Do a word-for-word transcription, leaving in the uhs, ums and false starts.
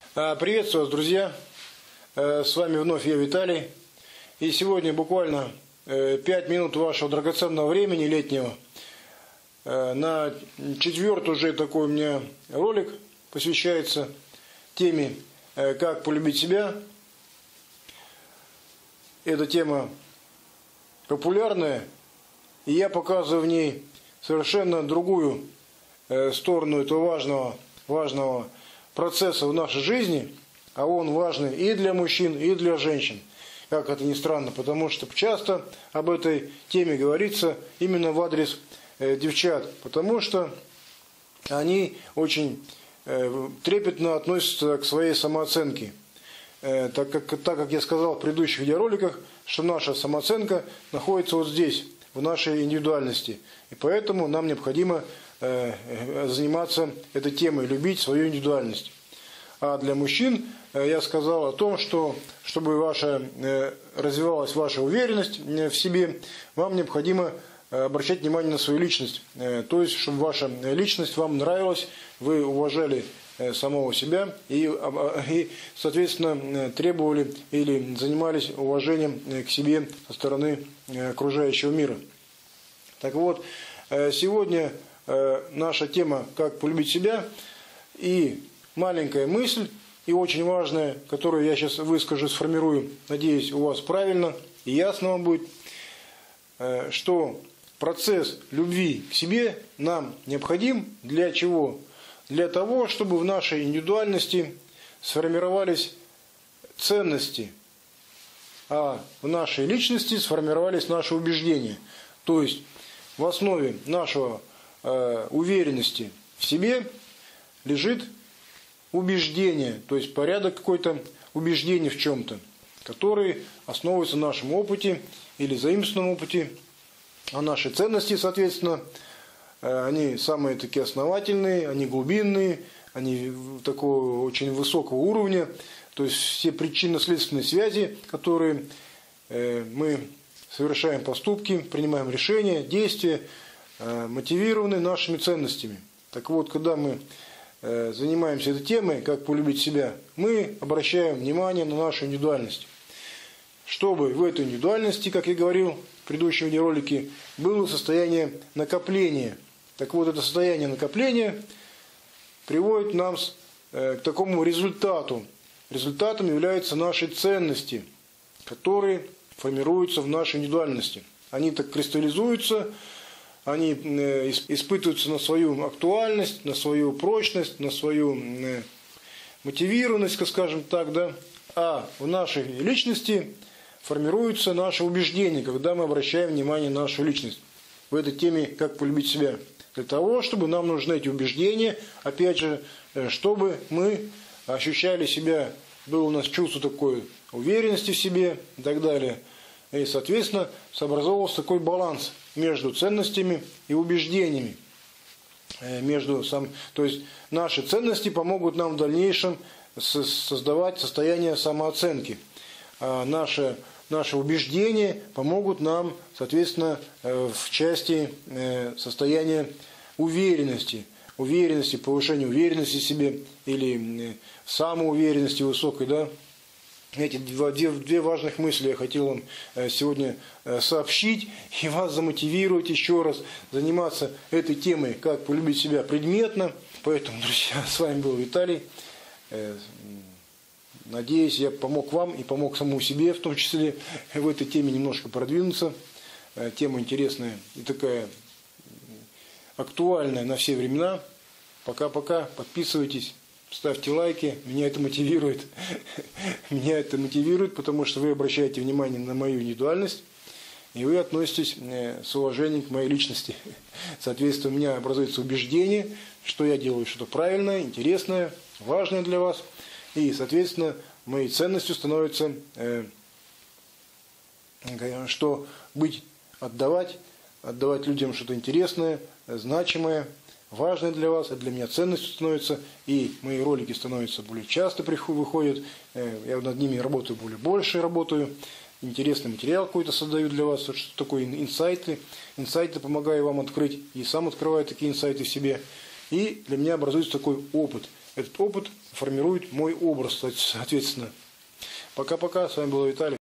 Приветствую вас, друзья! С вами вновь я, Виталий. И сегодня буквально пять минут вашего драгоценного времени летнего на четвертый уже такой у меня ролик посвящается теме «Как полюбить себя». Эта тема популярная, и я показываю в ней совершенно другую сторону этого важного, важного процесса в нашей жизни, а он важный и для мужчин, и для женщин. Как это ни странно, потому что часто об этой теме говорится именно в адрес э, девчат, потому что они очень э, трепетно относятся к своей самооценке. Э, так, как, так как я сказал в предыдущих видеороликах, что наша самооценка находится вот здесь, в нашей индивидуальности. И поэтому нам необходимо э, заниматься этой темой, любить свою индивидуальность. А для мужчин я сказал о том, что чтобы ваша, развивалась ваша уверенность в себе, вам необходимо обращать внимание на свою личность. То есть, чтобы ваша личность вам нравилась, вы уважали самого себя и, и соответственно, требовали или занимались уважением к себе со стороны окружающего мира. Так вот, сегодня наша тема «Как полюбить себя» и маленькая мысль, и очень важная, которую я сейчас выскажу, сформирую, надеюсь, у вас правильно и ясно вам будет, что процесс любви к себе нам необходим для чего? Для того, чтобы в нашей индивидуальности сформировались ценности, а в нашей личности сформировались наши убеждения. То есть в основе нашего э, уверенности в себе лежит убеждение, то есть порядок какой-то убеждений в чем-то, который основывается на нашем опыте или заимствованном опыте, а наши ценности, соответственно, они самые такие основательные, они глубинные, они такого очень высокого уровня, то есть все причинно-следственные связи, которые мы совершаем поступки, принимаем решения, действия, мотивированы нашими ценностями. Так вот, когда мы занимаемся этой темой, как полюбить себя, мы обращаем внимание на нашу индивидуальность. Чтобы в этой индивидуальности, как я говорил в предыдущем видеоролике, было состояние накопления. Так вот, это состояние накопления приводит нас к такому результату. Результатом являются наши ценности, которые формируются в нашей индивидуальности. Они так кристаллизуются, они испытываются на свою актуальность, на свою прочность, на свою мотивированность, скажем так, да. А в нашей личности формируются наши убеждения, когда мы обращаем внимание на нашу личность. В этой теме «Как полюбить себя». Для того, чтобы нам нужны эти убеждения, опять же, чтобы мы ощущали себя, было у нас чувство такой уверенности в себе и так далее. И, соответственно, сообразовывался такой баланс между ценностями и убеждениями. Между сам, то есть наши ценности помогут нам в дальнейшем создавать состояние самооценки. А наши, наши убеждения помогут нам, соответственно, в части состояния уверенности. Уверенности, повышения уверенности в себе или самоуверенности высокой, да. Эти две, две важных мысли я хотел вам сегодня сообщить и вас замотивировать еще раз заниматься этой темой, как полюбить себя предметно. Поэтому, друзья, с вами был Виталий. Надеюсь, я помог вам и помог самому себе, в том числе в этой теме немножко продвинуться. Тема интересная и такая актуальная на все времена. Пока-пока, подписывайтесь. Ставьте лайки, меня это мотивирует. Меня это мотивирует, потому что вы обращаете внимание на мою индивидуальность, и вы относитесь с уважением к моей личности. Соответственно, у меня образуется убеждение, что я делаю что-то правильное, интересное, важное для вас. И, соответственно, моей ценностью становится, что быть, отдавать, отдавать людям что-то интересное, значимое, важное для вас, это для меня ценностью становится, и мои ролики становятся более часто выходят, я над ними работаю более больше, работаю, интересный материал какой-то создаю для вас, что такое инсайты, инсайты помогаю вам открыть, и сам открываю такие инсайты в себе, и для меня образуется такой опыт, этот опыт формирует мой образ, соответственно. Пока-пока, с вами был Виталий.